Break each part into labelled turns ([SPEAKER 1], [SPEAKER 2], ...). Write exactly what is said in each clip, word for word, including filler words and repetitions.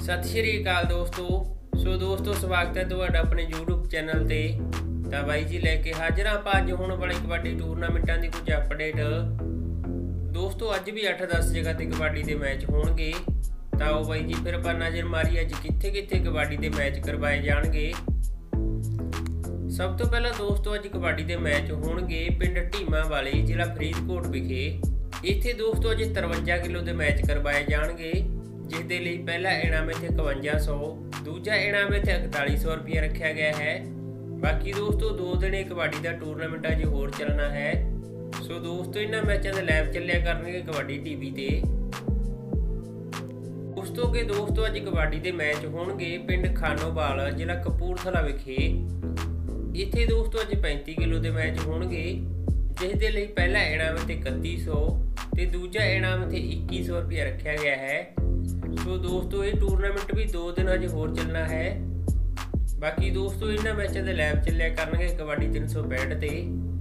[SPEAKER 1] सत श्री अकाल दोस्तों। सो दोस्तों स्वागत है तुहाडा अपने यूट्यूब चैनल ते। तो बाई जी लैके हाजिर हाँ अज होने वाले कबड्डी टूरनामेंटा की कुछ अपडेट। दोस्तों अज भी अठ दस जगह ते कबड्डी के मैच होणगे। तो आओ बाई जी फिर आपां नज़र मारी अज कित्थे कित्थे कबड्डी के मैच करवाए जाणगे। सब तो पहला दोस्तों अज कबड्डी के मैच होणगे पिंड ढीमा वाले जिला फरीदकोट विखे। इत्थे दोस्तों अज तिरवंजा किलो के मैच करवाए जाणगे, जिस दे लई पहला इनाम इत्थे इकवंजा सौ, दूजा इनाम इत्थे इकताली सौ रुपया रखा गया है। बाकी दोस्तों दो दिन कबड्डी का टूरनामेंट अज होर चलना है। सो दोस्तों इन्हां मैचों के लाइव चलिया करनगे कबड्डी टीवी ते। उस तो के दोस्तों अज कबड्डी के मैच होणगे पिंड खानोवाल जिला कपूरथला विखे। इत्थे दोस्तों अज पैंती किलो के मैच होणगे, जिस दे लई पहला इनाम इत्थे इकत्ती सौ ते दूजा इनाम इत्थे इक्की सौ रुपया रखा गया है। तो दोस्तों ये टूरनामेंट भी दो दिन अज होर चलना है। बाकी दोस्तों इन्हां मैचों के लाइव चलिया करनगे कबड्डी तीन सौ पैंठ ते।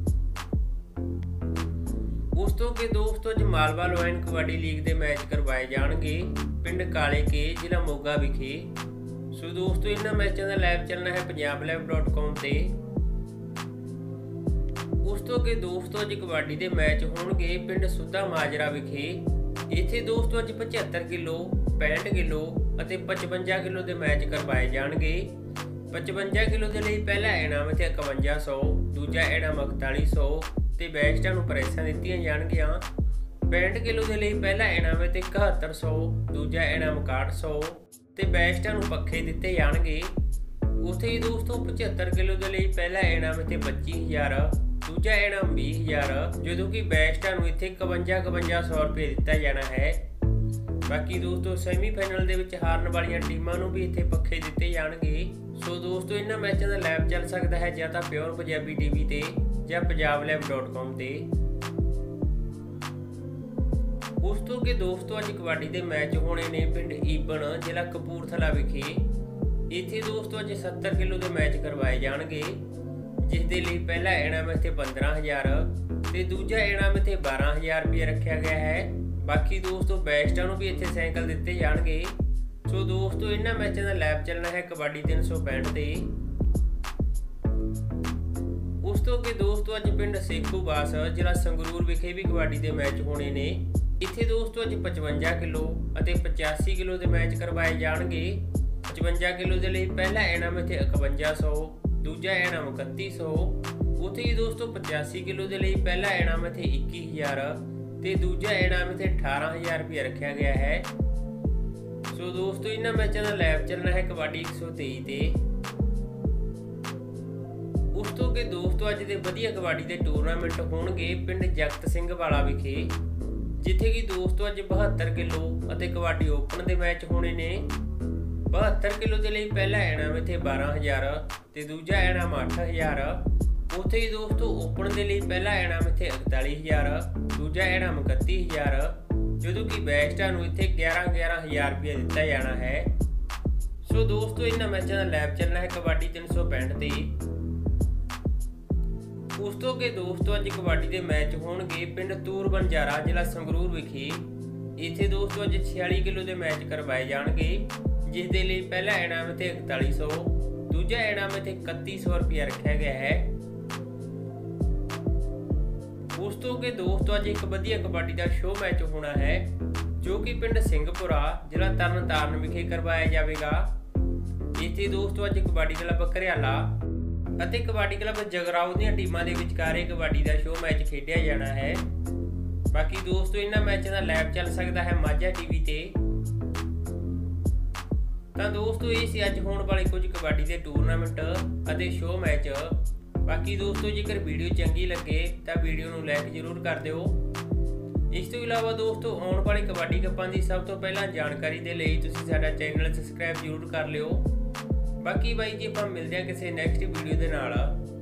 [SPEAKER 1] उस तो के दोस्तों अज मालवा लोयन कबड्डी लीग के मैच करवाए जाणगे पिंड काले के जिला मोगा विखे। सो दोस्तों इन्हां मैचों का लाइव चलना है पंजाब लाइव डॉट कॉम ते। उस तो के दोस्तों अज कबड्डी के मैच होणगे पिंड सुद्धा माजरा विखे। इत्थे दोस्तों अज पचहत्तर किलो, पैंठ किलो और पचवंजा किलो के मैच करवाए जाणगे। पचवंजा किलो के लिए पहला इनाम इत्थे इकवंजा सौ, दूजा इनाम इकताली सौ ते बैस्टां नूं प्रेसां दित्तियां जाणगीआं। पैंठ किलो के लिए पहला इनाम इत्थे इकहत्तर सौ, दूजा इनाम इकाहठ सौ ते बैस्टां नूं पक्खे दित्ते जाणगे। उत्थे ही दोस्तों पचहत्तर किलो के लिए पहला इनाम इत्थे पच्ची हज़ार, दूजा इनाम भी हज़ार, जो कि बैस्टां नूं इत्थे इकवंजा इकवंजा सौ रुपये दिता जाना है। बाकी दोस्तों सैमीफाइनल दे विच हारन वालियां टीमां नूं भी इत्थे पक्खे दिते जाणगे। सो दोस्तों इन्हां मैचों का लाइव चल सकता है जां तां प्योर पंजाबी टीवी ते जां पंजाब लाइव डॉट कॉम ते। उस तो के दोस्तों अज कबड्डी के मैच होने ने पिंड ईबन जिला कपूरथला विखे। इत्थे दोस्तों अज सत्तर किलो के मैच करवाए जाणगे, जिस दे लई पहला इनाम इत्थे पंद्रह हज़ार ते दूजा इनाम इत्थे बारह हज़ार रुपया रखा गया है। बाकी दोस्तों बैस्टां नूं भी इत्थे साइकिल दिते जाणगे। सो दोस्तों इन्हां मैचों का लाइव चलना है कबड्डी तीन सौ पैंठ ते। उस तो के दोस्तों अज पिंड सेखूबास जिला संगरूर विखे भी कबड्डी के मैच होने ने। इत्थे दोस्तों अज पचवंजा किलो और पचासी किलो के मैच करवाए जाणगे। पचवंजा किलो के लिए पहला इनाम इत्थे इकवंजा सौ, दूजा इनाम इकत्ती सौ। उत्थे ही दोस्तों पचासी किलो के लिए पहला इनाम इत्थे इक्की हज़ार ते दूजा इनाम इत्थे अठारह हज़ार रुपया रखा गया है। सो दोस्तों इन्हां मैचों का लाइव चलना है कबड्डी एक सौ तेई ते। उस तो के दोस्तों अज दे वधिया कबड्डी के टूरनामेंट होणगे पिंड जगत सिंह वाला विखे, जिथे कि दोस्तों अज बहत्तर किलो और कबड्डी ओपन के मैच होने ने। बहत्तर किलो के लिए पहला इनाम इत्थे बारह हज़ार ते दूजा इनाम अठ हज़ार। उत्थे ही दोस्तों ओपन के लिए पहला इनाम इत्थे इकताली हज़ार, दूजा इनाम इकत्ती हज़ार, जो कि बैस्टां नूं इत्थे ग्यारह ग्यारह हज़ार रुपया दिता जाना है। सो दोस्तों इन्हां मैचों का लाइव चलना है कबड्डी तीन सौ पैंठ ते। उस तो के दोस्तों अज कबड्डी के मैच होणगे पिंड तूर बंजारा जिला संगरूर विखे। इत्थे दोस्तों अज छियाली किलो के मैच करवाए जाणगे, जिस दे लई पहला इनाम इत्थे इकताली सौ, दूजा इनाम इत्थे इकत्ती सौ रुपया रखा गया है। उस तो के दोस्तों अज एक वधिया कबड्डी का शो मैच होना है, जो कि पिंड सिंहपुरा जिला तरन ताਰਨ विखे करवाया जाएगा। इत्थे दोस्तों अज कबड्डी क्लब घरियाला ਅਤੇ कबड्डी क्लब जगराओं ਦੀਆਂ ਟੀਮਾਂ ਦੇ ਵਿਚਕਾਰੇ कबड्डी का शो मैच खेडिया जाना है। बाकी दोस्तों इन्हां मैचों का लाइव चल सकता है माझा टीवी ते। ਤਾਂ दोस्तों ये सी अज होने वाले कुछ कबड्डी के टूरनामेंट ਅਤੇ शो मैच। बाकी दोस्तों जेकर वीडियो चंगी लगे तो वीडियो नूं लाइक जरूर कर दिओ। इस तो इलावा दोस्तों आने वाले कबड्डी कप्पां की सब तो पहला जानकारी के लिए तुसीं साडा चैनल सबसक्राइब जरूर कर लिओ। बाकी बाई जी आपां मिलदे हां किसी नैक्सट वीडियो दे नाल।